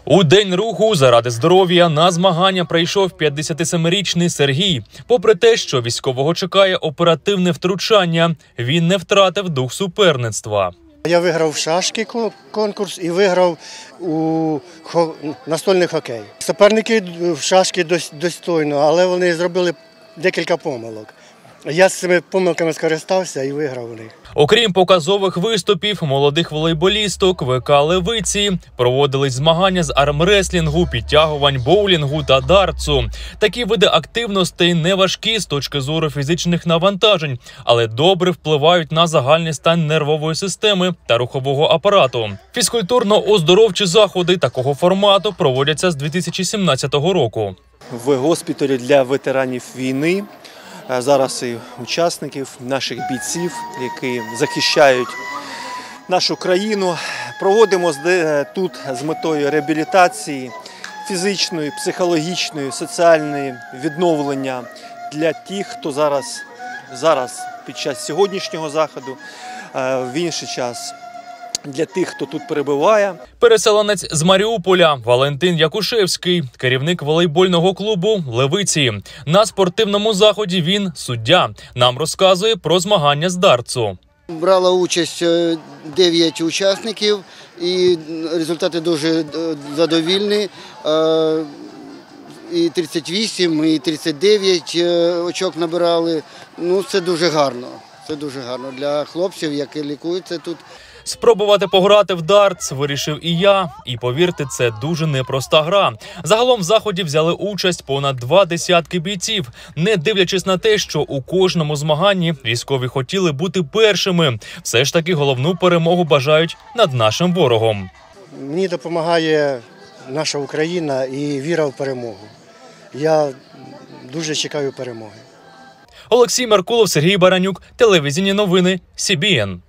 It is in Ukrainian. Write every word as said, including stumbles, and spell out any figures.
У День руху заради здоров'я на змагання прийшов п'ятдесятисемирічний Сергій. Попри те, що військового чекає оперативне втручання, він не втратив дух суперництва. Я виграв в шашки конкурс і виграв у настольний хокей. Суперники в шашки достойно, але вони зробили декілька помилок. Я з цими помилками скористався і виграв у них. Окрім показових виступів молодих волейболісток ВК «Левиці» проводились змагання з армреслінгу, підтягувань, боулінгу та дартсу. Такі види активностей не важкі з точки зору фізичних навантажень, але добре впливають на загальний стан нервової системи та рухового апарату. Фізкультурно-оздоровчі заходи такого формату проводяться з дві тисячі сімнадцятого року. В госпіталі для ветеранів війни зараз і учасників, наших бійців, які захищають нашу країну. Проводимо тут з метою реабілітації, фізичної, психологічної, соціальної відновлення для тих, хто зараз, зараз під час сьогоднішнього заходу, в інший час для тих, хто тут перебуває. Переселенець з Маріуполя Валентин Якушевський, керівник волейбольного клубу «Левиці». На спортивному заході він суддя. Нам розказує про змагання з дартсу. Брала участь дев'ять учасників і результати дуже задовільні. І тридцять вісім, і тридцять дев'ять очок набирали. Ну, це дуже гарно. Це дуже гарно для хлопців, які лікуються тут. Спробувати пограти в дартс вирішив і я. І повірте, це дуже непроста гра. Загалом в заході взяли участь понад два десятки бійців. Не дивлячись на те, що у кожному змаганні військові хотіли бути першими. Все ж таки головну перемогу бажають над нашим ворогом. Мені допомагає наша Україна і віра в перемогу. Я дуже чекаю перемоги. Олексій Меркулов, Сергій Баранюк, телевізійні новини, Сі Бі Ен.